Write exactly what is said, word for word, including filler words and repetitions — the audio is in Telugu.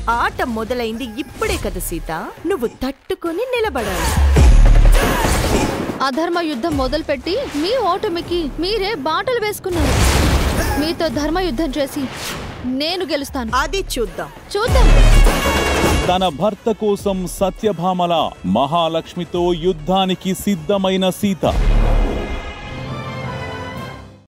ఆట మొదలైంది ఇప్పుడే కదా సీత. నువ్వు తట్టుకొని నిలబడాలి. అధర్మ యుద్ధం మొదలుపెట్టి మీ ఓటమికి మీరే బాటలు వేసుకున్నారు. మీతో ధర్మ యుద్ధం చేసి నేను గెలుస్తాను. అది చూద్దాం చూద్దాం. తన భర్త కోసం సత్యభామల మహాలక్ష్మితో యుద్ధానికి సిద్ధమైన సీత.